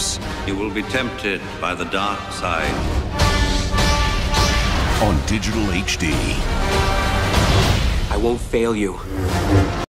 Force. You will be tempted by the dark side. On Digital HD. I won't fail you.